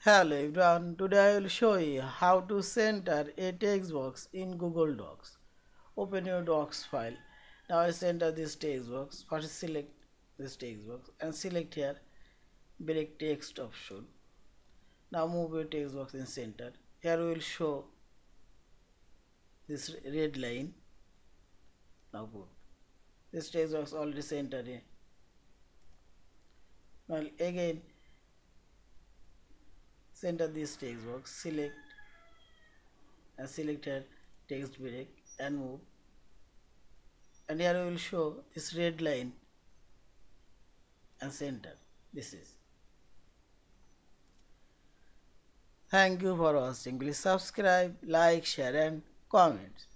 Hello everyone, today I will show you how to center a text box in Google Docs. Open your Docs file. Now I center this text box. First select this text box and select here break text option. Now move your text box in center. Here we will show this red line. Now good. This text box already centered here. Now again center this text box. Select here text break and move. And here we will show this red line and center. This is. Thank you for watching. Please subscribe, like, share and comment.